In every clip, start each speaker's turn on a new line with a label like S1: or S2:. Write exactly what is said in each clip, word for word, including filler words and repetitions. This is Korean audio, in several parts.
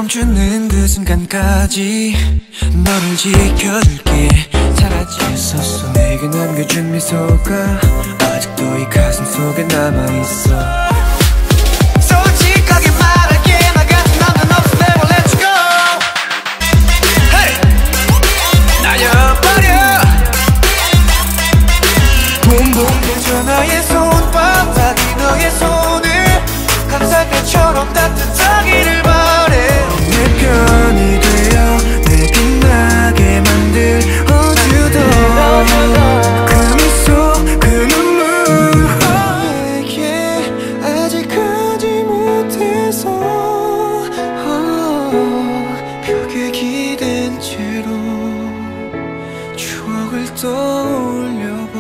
S1: 멈추는 그 순간까지 너를 지켜줄게. 사라졌었어. 내게 남겨준 미소가 아직도 이 가슴 속에 남아있어. 솔직하게 말할게. 나 같은 남자는 없어. Never let you go. Hey! 날려버려. 붕붕대줘 너의 손바닥이 너의 손을 감쌀 때처럼 따뜻하기를 바래. 내 편이 되어 내 빛나게 만들어주던 그 미소 그 눈물 내게 아직까지 못해서 벽에 기댄 채로 추억을 떠올려봐.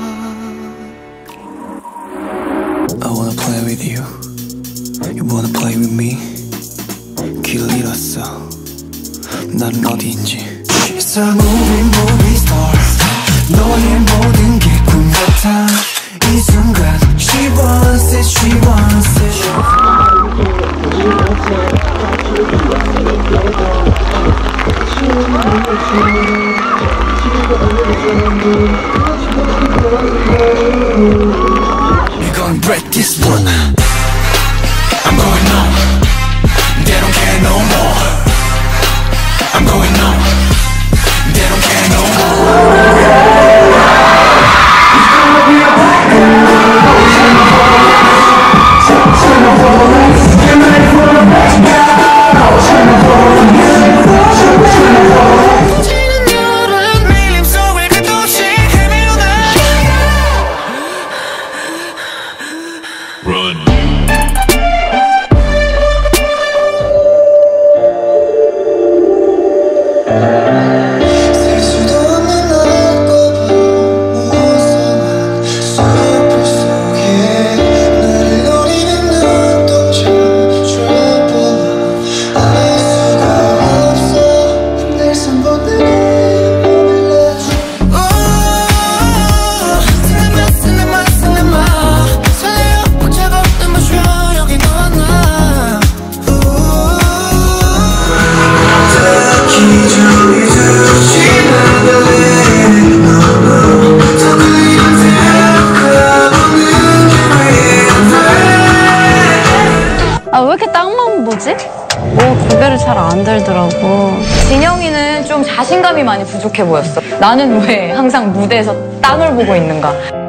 S1: I wanna play with you. You wanna play with me? 길을 잃었어. 나는 어디인지. It's a movie, movie star. 너의 모든 게 꿈 같아. 이 순간 She wants it, she wants it. We're gonna break this one. I'm going on. They don't care no more. I'm going on. They don't care no Run.
S2: 아, 왜 이렇게 땅만 보지? 뭐 고개를 잘 안 들더라고. 진영이는 좀 자신감이 많이 부족해 보였어. 나는 왜 항상 무대에서 땅을 보고 있는가?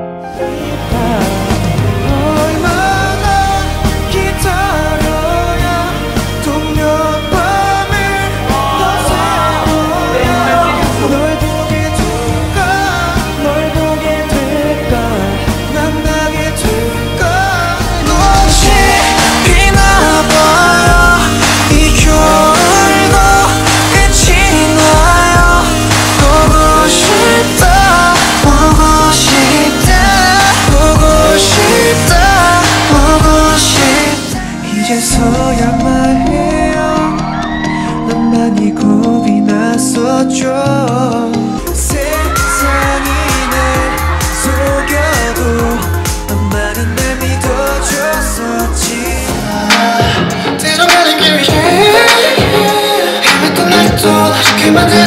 S1: 이제서야 말해요. 난 많이 겁이 났었죠. 세상이 날 속여도 엄마는 날 믿어줬었지. 들어가는 길 위에 헤맸던 날 또 다시 만들